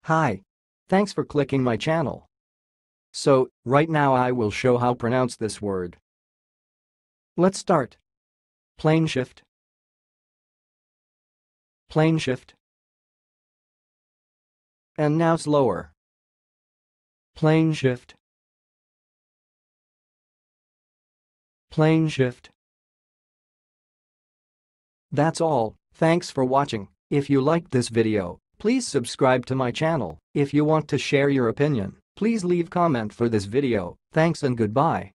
Hi. Thanks for clicking my channel. So, right now I will show how pronounce this word. Let's start. Planeshift. Planeshift. And now slower. Planeshift. Planeshift. That's all. Thanks for watching. If you liked this video, please subscribe to my channel. If you want to share your opinion, please leave comment for this video. Thanks and goodbye.